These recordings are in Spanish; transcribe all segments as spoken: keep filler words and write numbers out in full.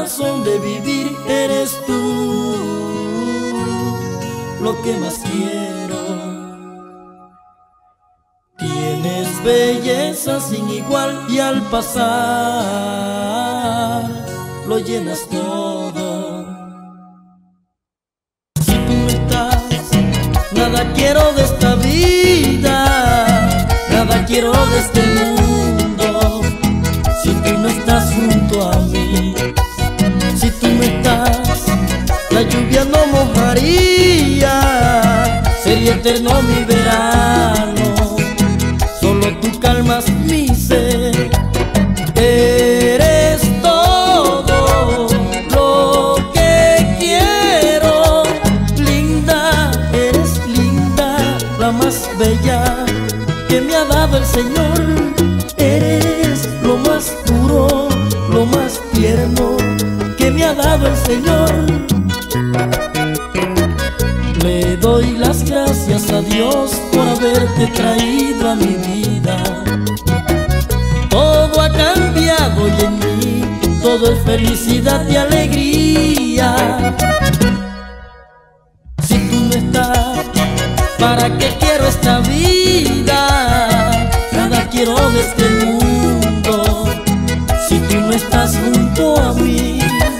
razón de vivir eres tú, lo que más quiero. Tienes belleza sin igual y al pasar lo llenas todo. Si tú no estás, nada quiero de esta vida, nada quiero de este mundo. Si tú no estás junto a mí, si tú no estás, la lluvia no mojaría, sería eterno mi verano. Solo tú calmas mi sed. Eres todo lo que quiero. Linda, eres linda, la más bella que me ha dado el Señor. Eres lo más puro, lo más tierno que me ha dado el Señor. Le doy las gracias a Dios por haberte traído a mi vida. Todo ha cambiado y en mí todo es felicidad y alegría. Si tú no estás, ¿para qué quiero esta vida? Nada quiero de este mundo. Si tú no estás junto a mí.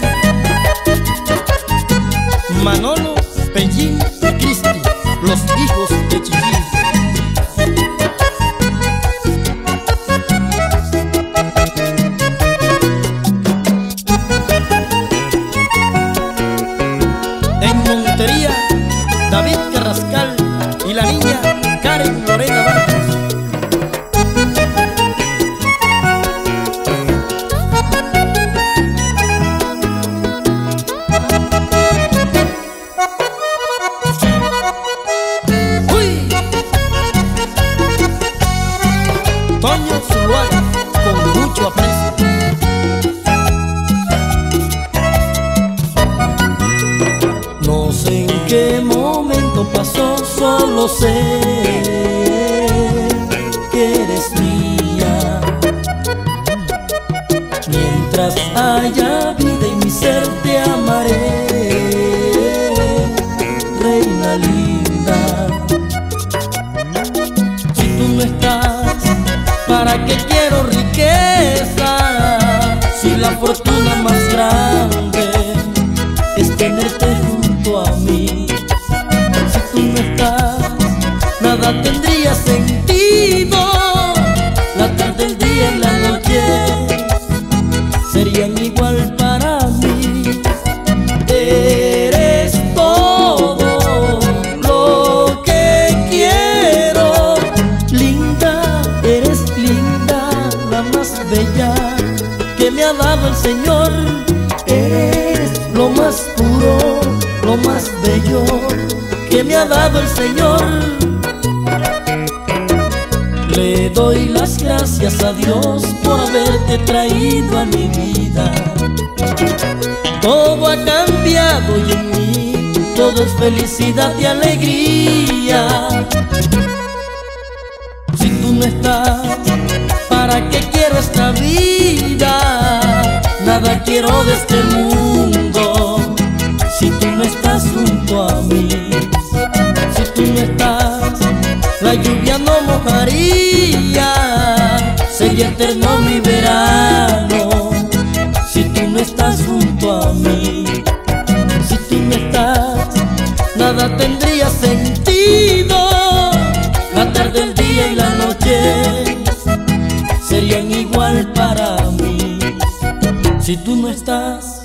Manolo, Pellín y Cristi, los hijos de Chichi. En Montería, David Carrascal y la niña Karen Lorena Vargas. Toño Zuluaga, con mucho aprecio. No sé en qué momento pasó, solo sé que eres mía. Mientras haya vida en mi ser te amaré, reina linda. Si tú no estás, ¿para qué quiero riqueza? Si la fortuna más grande es tenerte junto a mí. Si tú no estás, nada tendría sentido. La tarde, el día y la noche serían igual para mí. Eres todo lo que quiero. Linda, eres linda, la más bella que me ha dado el Señor. Eres lo más puro, lo más bello que me ha dado el Señor. Le doy las gracias a Dios por haberte traído a mi vida. Todo ha cambiado y en mí todo es felicidad y alegría. Si tú no estás, ¿para qué quiero esta vida? Nada quiero de este mundo. Si tú no estás junto a mí, si tú no estás, la lluvia no mojaría, sería eterno mi verano. Si tú no estás junto a mí, si tú no estás, nada tendría sentido. La tarde, el día y la noche serían igual para mí. Si tú no estás,